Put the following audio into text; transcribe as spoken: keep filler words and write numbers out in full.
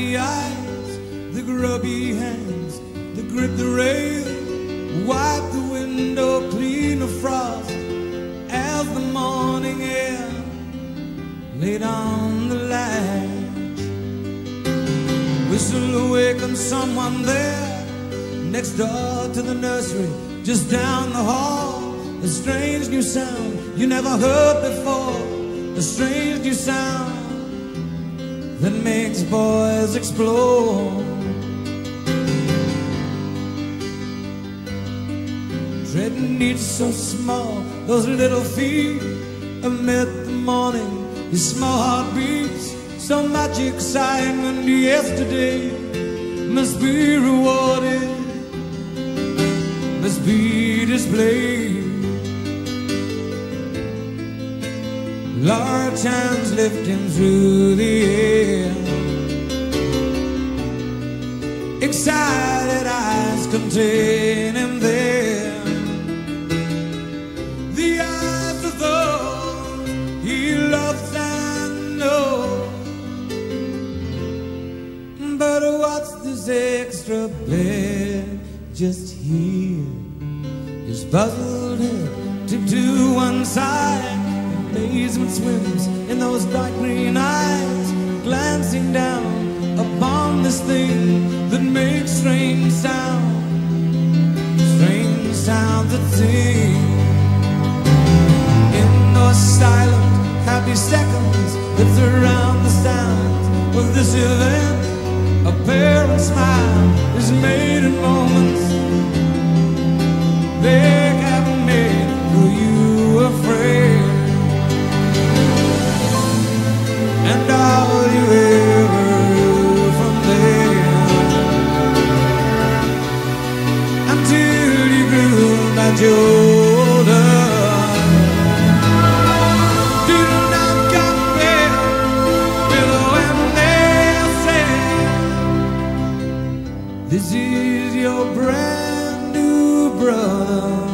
the eyes, the grubby hands that grip the rail, wipe the window clean of frost as the morning air laid on the latch. Whistle awaken someone there, next door to the nursery, just down the hall. A strange new sound you never heard before, a strange new sound that makes boys explode. Treading each so small, those little feet amid the morning, his small heart beats. So much excitement yesterday must be rewarded, must be displayed. Large hands lift him through the air, excited eyes contain him there. The eyes of those he loves and knows. But what's this extra bed just here? His puzzled head tipped to one side. Amazement swims in those dark green eyes, glancing down upon this thing that makes strange sounds, strange sounds that sing. In those silent, happy seconds that surround the sounds of this event, a parent smile is made in moments they haven't made for you afraid. And all you ever do from there until you grew much older. Do not compare with when they say this is your brand new brother.